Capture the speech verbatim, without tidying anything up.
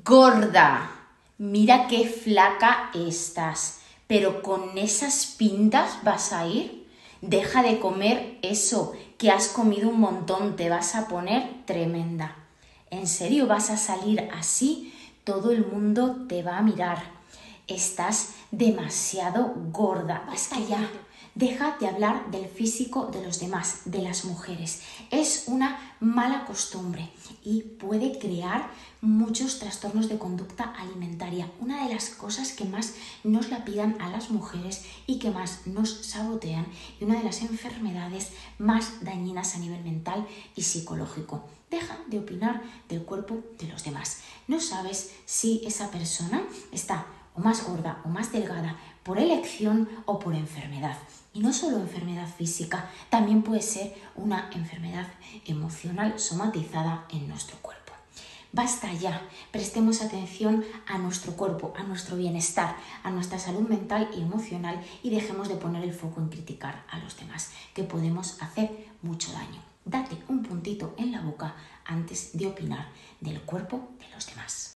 gorda, mira qué flaca estás, pero con esas pintas vas a ir. Deja de comer eso, que has comido un montón, te vas a poner tremenda. ¿En serio vas a salir así? Todo el mundo te va a mirar. Estás demasiado gorda. Basta ya. Deja de hablar del físico de los demás, de las mujeres. Es una mala costumbre y puede crear muchos trastornos de conducta alimentaria. Una de las cosas que más nos la pidan a las mujeres y que más nos sabotean, y una de las enfermedades más dañinas a nivel mental y psicológico. Deja de opinar del cuerpo de los demás. No sabes si esa persona está o más gorda o más delgada por elección o por enfermedad. Y no solo enfermedad física, también puede ser una enfermedad emocional somatizada en nuestro cuerpo. Basta ya, prestemos atención a nuestro cuerpo, a nuestro bienestar, a nuestra salud mental y emocional y dejemos de poner el foco en criticar a los demás, que podemos hacer mucho daño. Date un puntito en la boca antes de opinar del cuerpo de los demás.